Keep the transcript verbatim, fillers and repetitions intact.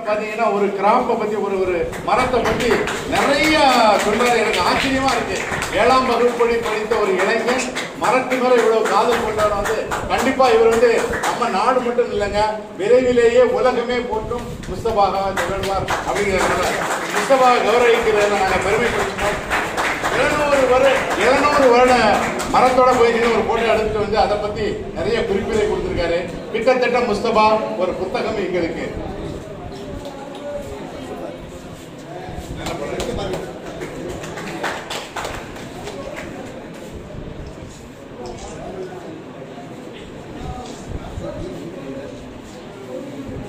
பாத்தீங்கன்னா ஒரு கிராப்பை பத்தி ஒரு ஒரு மரத்தை பத்தி நிறைய சொல்றாரு. எனக்கு ஆச்சரியமா இருக்கு. ஏழாம் வகுப்படி படித்த ஒரு இளைஞன் மரத்து மேல இவ்வளவு காதல் கொண்டாட வந்து கண்டிப்பா இவர் வந்து நம்ம நாடு மட்டும் இல்லைங்க, விரைவிலேயே உலகமே போட்டும் முஸ்தபாக திகழ்வார் அப்படிங்கிறதுனால முஸ்தபாவை கௌரவிக்கிறத நாங்கள் பெருமைப்படுத்தினோம். எழுநூறு வருட எழுநூறு வருட மரத்தோட போய் ஒரு போட்டோ எடுத்துட்டு வந்து அதை பத்தி நிறைய குறிப்புரை கொடுத்திருக்காரு. கிட்டத்தட்ட முஸ்தபா ஒரு புத்தகம் எங்களுக்கு